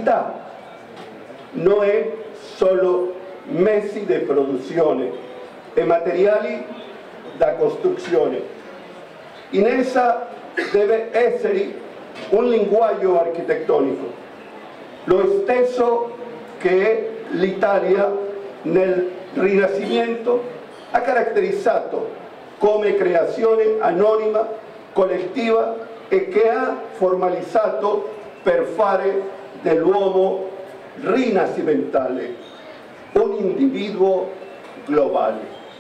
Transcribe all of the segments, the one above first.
città non è solo mezzi di produzione e materiali da costruzione. In essa deve essere un linguaggio architettonico, lo stesso che l'Italia nel Rinascimento ha caratterizzato come creazione anonima, collettiva e che ha formalizzato per fare dell'uomo rinascimentale un individuo globale.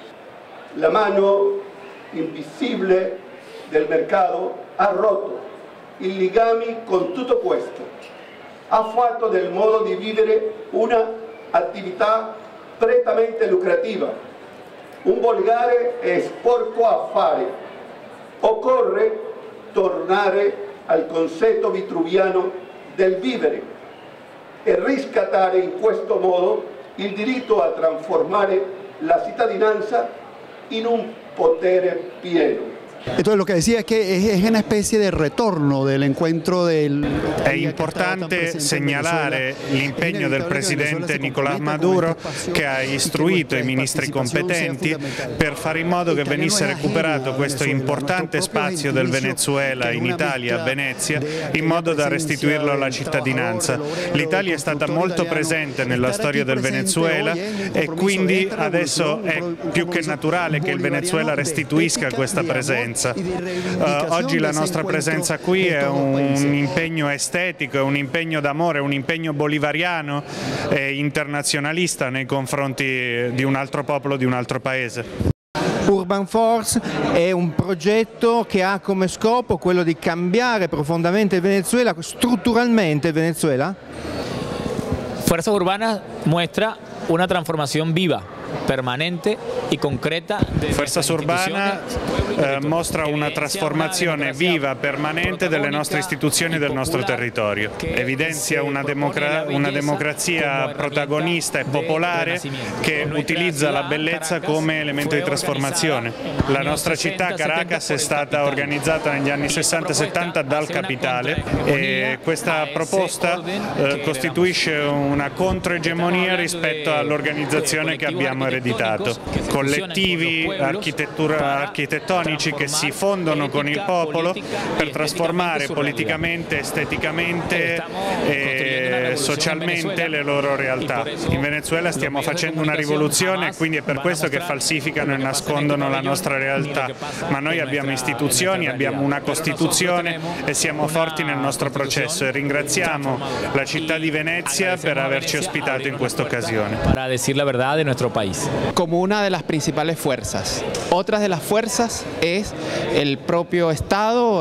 La mano invisibile del mercato ha rotto i legami con tutto questo, ha fatto del modo di vivere una attività prettamente lucrativa, un volgare e sporco affare. Occorre tornare al concetto vitruviano del vivere e riscattare in questo modo il diritto a trasformare la cittadinanza in un potere pieno. Entonces lo que decía es que es una especie de retorno del encuentro del... È importante segnalare l'impegno del presidente Nicolás Maduro, che ha istruito i ministri competenti per fare in modo che venisse recuperato questo importante spazio del Venezuela in Italia, a Venezia, in modo da restituirlo alla cittadinanza. L'Italia è stata molto presente nella storia del Venezuela e quindi adesso è più che naturale che il Venezuela restituisca questa presenza. Oggi la nostra presenza qui è un impegno estetico, è un impegno d'amore, un impegno bolivariano e internazionalista nei confronti di un altro popolo, di un altro paese. Urban Force è un progetto che ha come scopo quello di cambiare profondamente il Venezuela, strutturalmente il Venezuela. Fuerza Urbana muestra una transformación viva, permanente e concreta. Fuerza Urbana mostra una trasformazione viva, permanente delle nostre istituzioni e del nostro territorio. Evidenzia una democrazia protagonista e popolare che utilizza la bellezza come elemento di trasformazione. La nostra città, Caracas, è stata organizzata negli anni 60-70 dal capitale e questa proposta costituisce una controegemonia rispetto all'organizzazione che abbiamo ereditato. Collettivi architettonici che si fondono con il popolo per trasformare politicamente, esteticamente e socialmente le loro realtà. In Venezuela stiamo facendo una rivoluzione e quindi è per questo che falsificano e nascondono la nostra realtà, ma noi abbiamo istituzioni, abbiamo una Costituzione e siamo forti nel nostro processo e ringraziamo la città di Venezia per averci ospitato in questa occasione. Para decir la verdad de nuestro país. Como una de las principales fuerzas. Otras de las fuerzas es el propio Estado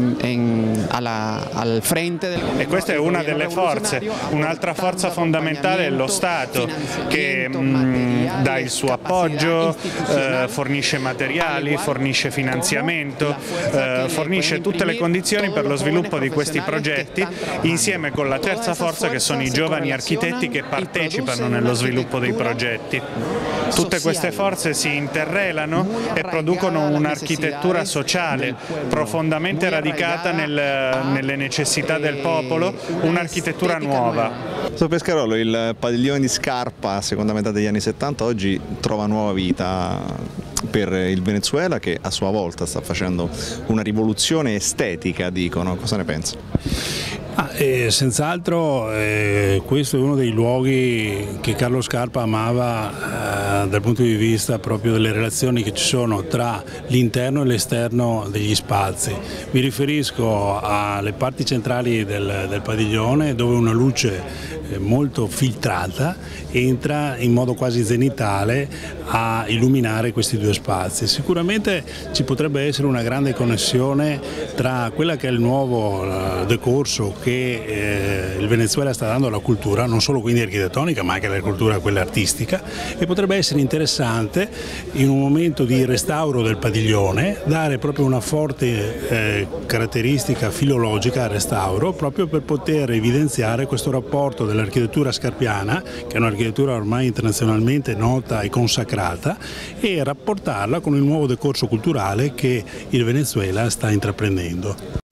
al frente del... E questa è una delle forze. Un'altra forza fondamentale è lo Stato, che dà il suo appoggio, fornisce materiali, fornisce finanziamento, fornisce tutte le condizioni per lo sviluppo di questi progetti, insieme con la terza forza che sono i giovani architetti che partecipano nello sviluppo dei progetti. Tutte queste forze si interrelano e producono un'architettura sociale profondamente radicata nelle necessità del popolo, un'architettura nuova. Professor Pescarolo, il padiglione di Scarpa, seconda metà degli anni 70, oggi trova nuova vita per il Venezuela, che a sua volta sta facendo una rivoluzione estetica, dicono. Cosa ne pensa? Senz'altro questo è uno dei luoghi che Carlo Scarpa amava dal punto di vista proprio delle relazioni che ci sono tra l'interno e l'esterno degli spazi. Mi riferisco alle parti centrali del padiglione, dove una luce molto filtrata entra in modo quasi zenitale a illuminare questi due spazi. Sicuramente ci potrebbe essere una grande connessione tra quella che è il nuovo decorso che il Venezuela sta dando alla cultura, non solo quindi architettonica ma anche alla cultura quella artistica, e potrebbe essere interessante in un momento di restauro del padiglione dare proprio una forte caratteristica filologica al restauro, proprio per poter evidenziare questo rapporto dell'architettura scarpiana, che è un'architettura ormai internazionalmente nota e consacrata, e rapportarla con il nuovo decorso culturale che il Venezuela sta intraprendendo.